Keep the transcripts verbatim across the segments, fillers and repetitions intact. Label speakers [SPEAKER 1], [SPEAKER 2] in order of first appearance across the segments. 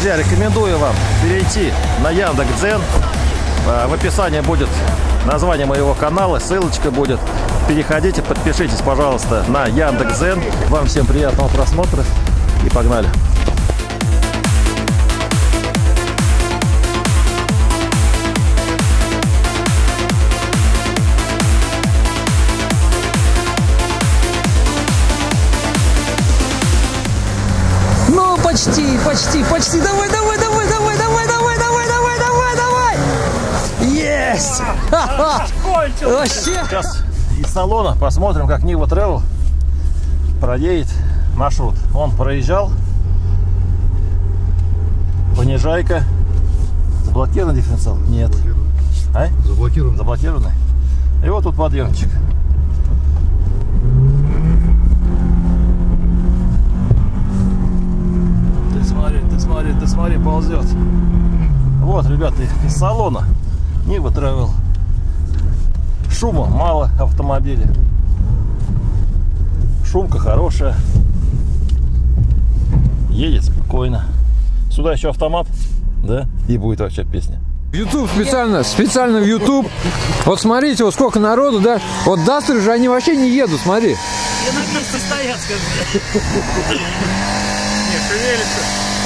[SPEAKER 1] Друзья, рекомендую вам перейти на Яндекс.Дзен. В описании будет название моего канала, ссылочка будет. Переходите, подпишитесь, пожалуйста, на Яндекс.Дзен. Вам всем приятного просмотра и погнали!
[SPEAKER 2] Ну, почти, почти, почти. Давай, давай, давай, давай, давай, давай, давай, давай, давай, давай. Есть! Вообще.
[SPEAKER 1] Сейчас из салона посмотрим, как Нива Travel проедет маршрут. Он проезжал. Понижайка. Заблокированный дифференциал? Нет. А?
[SPEAKER 3] Заблокированный.
[SPEAKER 1] Заблокированный. И вот тут подъемчик. Ты смотри, ты смотри, ты смотри, ползет. Вот, ребята, из салона Нива Travel. Шума мало автомобиля. Шумка хорошая. Едет спокойно. Сюда еще автомат, да? И будет вообще песня.
[SPEAKER 2] В YouTube специально, специально в YouTube. Вот смотрите, вот сколько народу, да? Вот Дастеры же они вообще не едут, смотри.
[SPEAKER 1] И на месте стоят, скажи. Не, шевелится.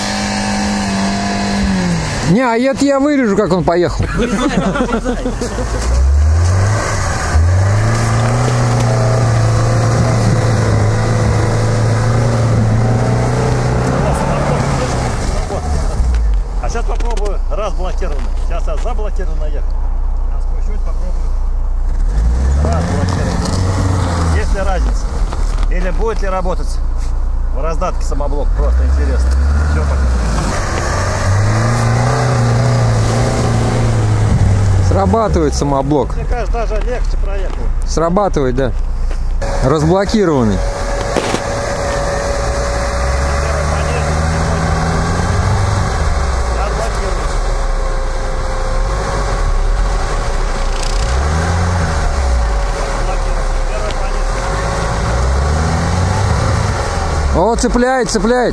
[SPEAKER 2] Не, а это я вырежу, как он поехал.
[SPEAKER 1] А сейчас попробую разблокированно. Сейчас я заблокированно ехал. Я спущусь, попробую разблокированно. Есть ли разница? Или будет ли работать в раздатке самоблок? Просто интересно. Все пока.
[SPEAKER 2] Срабатывает самоблок.
[SPEAKER 1] Мне кажется, даже легче проехал.
[SPEAKER 2] Срабатывает, да. Разблокированный. О, цепляет, цепляет.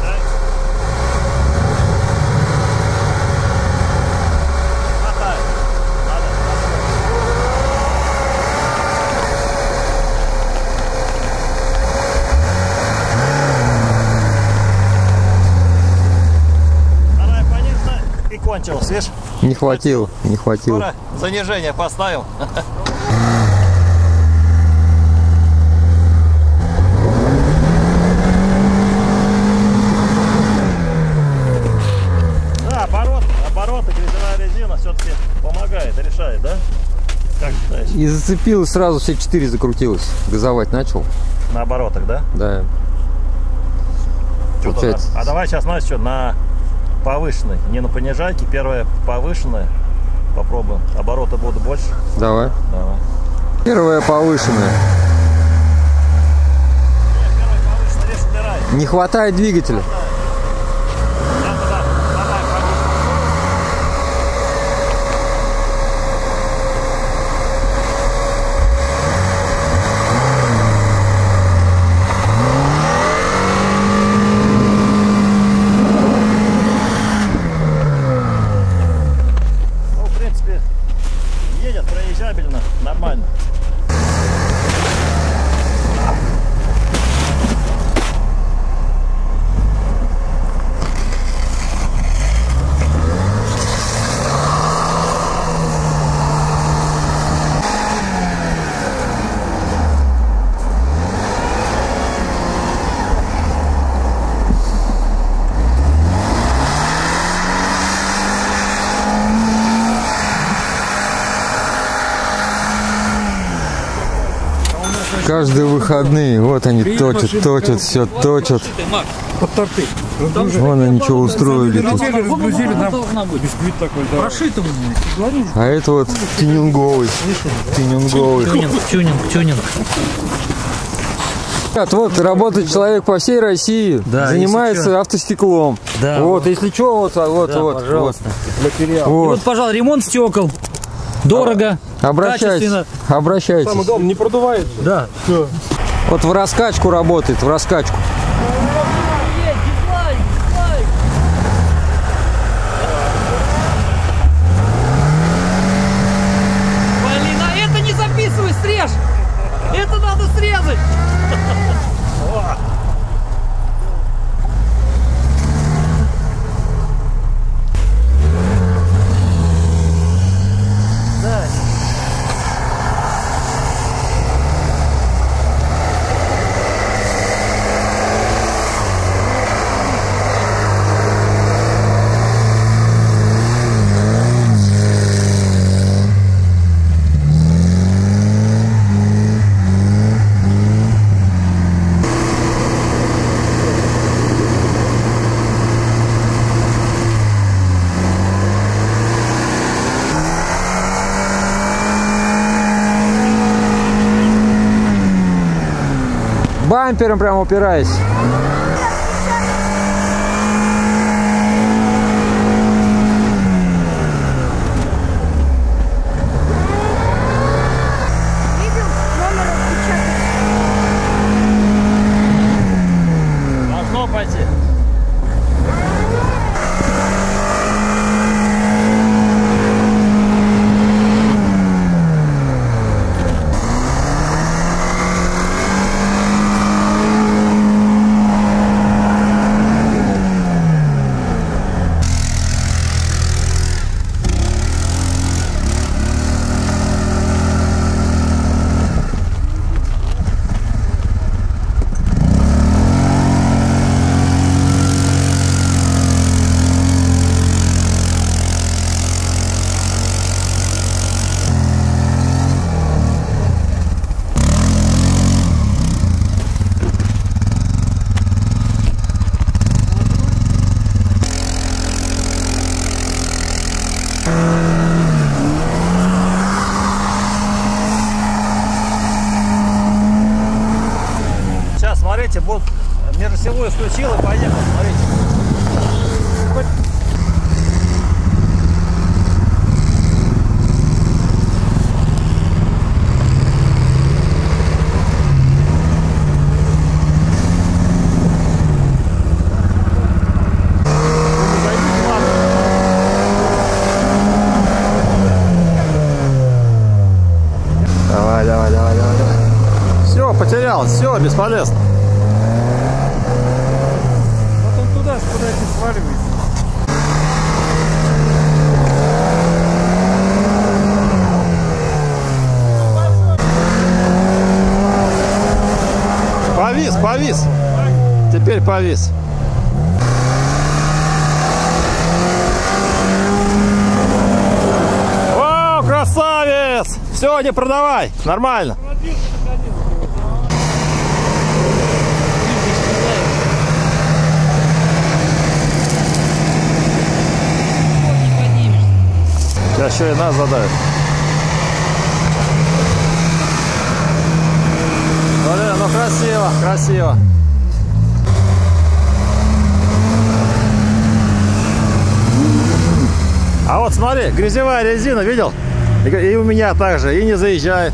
[SPEAKER 1] И кончилось, видишь?
[SPEAKER 2] Не хватило, не хватило.
[SPEAKER 1] Скоро занижение поставил. Обороты, грязевая резина все-таки помогает, решает, да? Как считаешь?
[SPEAKER 2] И зацепилось, сразу все четыре закрутилось. Газовать начал.
[SPEAKER 1] На оборотах, да?
[SPEAKER 2] Да.
[SPEAKER 1] Получается... А давай сейчас, знаешь, что, на повышенной, не на понижайке, первая повышенная. Попробуем. Обороты будут больше.
[SPEAKER 2] Давай.
[SPEAKER 1] Давай.
[SPEAKER 2] Первая повышенная.
[SPEAKER 1] Первая повышенная, здесь убирай.
[SPEAKER 2] Не хватает двигателя.
[SPEAKER 1] Нормально.
[SPEAKER 2] Каждые выходные, вот они точат, точат, все точат. Вон они что устроили тут. А это вот тюнинговый. Тюнинговый.
[SPEAKER 4] Тюнинг, тюнинг, тюнинг.
[SPEAKER 2] Вот работает человек по всей России, да, занимается автостеклом. Да, вот, вот, если что, вот, вот, да, вот,
[SPEAKER 4] пожалуйста.
[SPEAKER 2] Вот.
[SPEAKER 4] И вот, пожалуйста, ремонт стекол. Дорого.
[SPEAKER 2] Обращайтесь. Обращайтесь.
[SPEAKER 3] Самый дом не продувает.
[SPEAKER 4] Да.
[SPEAKER 3] Все.
[SPEAKER 2] Вот в раскачку работает, в раскачку. бампером прямо упираясь.
[SPEAKER 3] Видел номер отпечаток?
[SPEAKER 1] Должно пойти. Сейчас, смотрите, вот межосевую исключил и поехал, смотрите. Давай, давай, давай, давай, давай. Все, потерял, все, бесполезно.
[SPEAKER 5] Вот он туда, куда не сваливается.
[SPEAKER 1] Повис, повис. Теперь повис. Вау, красавец! Все, не продавай, нормально. Сейчас еще и нас задают. Блин, ну красиво, красиво. А вот смотри, грязевая резина, видел? И, и у меня также, и не заезжает.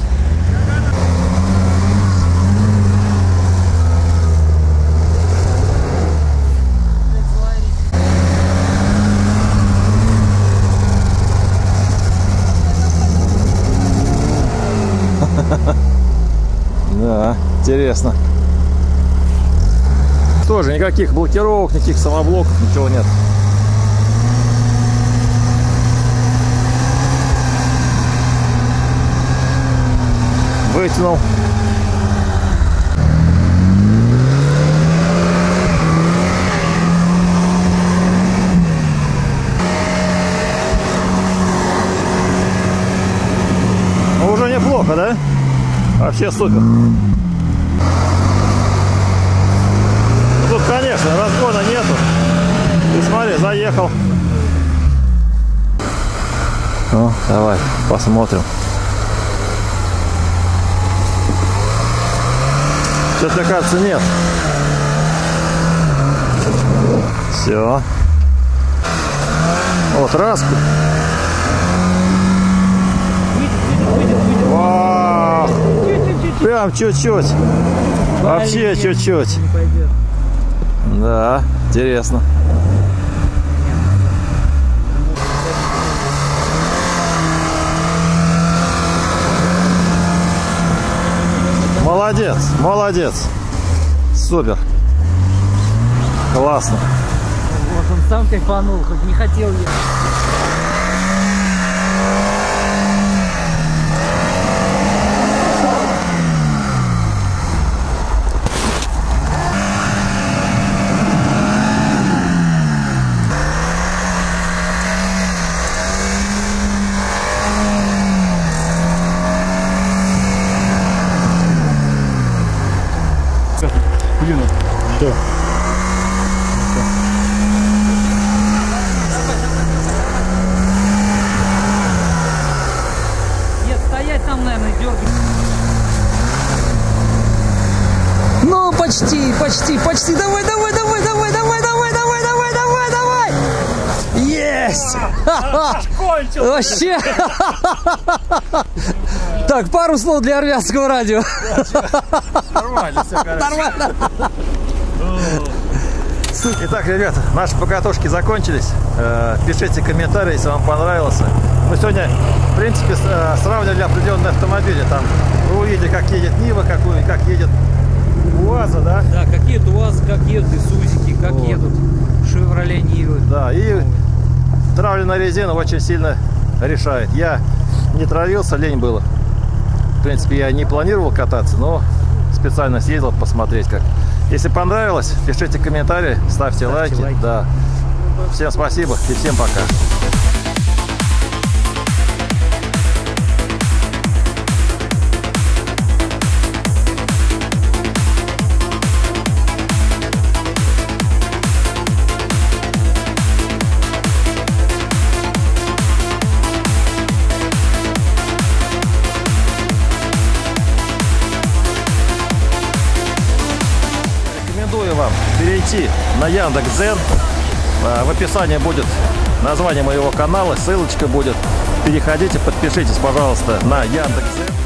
[SPEAKER 1] Да, интересно. Тоже никаких блокировок, никаких самоблоков, ничего нет. Вытянул. Ну, уже неплохо, да? Вообще супер. Тут, конечно, разгона нету. Ты смотри, заехал. Ну, давай, посмотрим. Что-то, мне кажется, нет. Все. Вот, раз. Вау! Прям чуть-чуть. Вообще чуть-чуть. Да, интересно. Молодец, молодец. Супер. Классно.
[SPEAKER 4] Вот он сам кайфанул, хоть не хотел ехать.
[SPEAKER 5] Что?
[SPEAKER 2] почти, почти. Давай, давай, давай, давай, давай, давай, давай, давай, давай, давай. Есть! Вообще! Так, пару слов для армянского радио.
[SPEAKER 1] Нормально все, короче.
[SPEAKER 2] Нормально.
[SPEAKER 1] Итак, ребята, наши покатушки закончились. Э, Пишите комментарии, если вам понравился. Мы сегодня, в принципе, с- э, сравнивали определенные автомобили. Там вы увидели, как едет Нива, какую, как едет УАЗа, да?
[SPEAKER 4] Да, как едут УАЗ, как едут Исузики, как
[SPEAKER 1] Вот.
[SPEAKER 4] едут Шевроле Нивы.
[SPEAKER 1] Да, и травленная резина очень сильно решает. Я не травился, лень было. В принципе, я не планировал кататься, но специально съездил посмотреть как. Если понравилось, пишите комментарии, ставьте,
[SPEAKER 4] Ставьте
[SPEAKER 1] лайки.
[SPEAKER 4] лайки.
[SPEAKER 1] Да. Всем спасибо и всем пока. Рекомендую вам перейти на Яндекс.Дзен. А, В описании будет название моего канала, ссылочка будет. Переходите, подпишитесь, пожалуйста, на Яндекс.Дзен.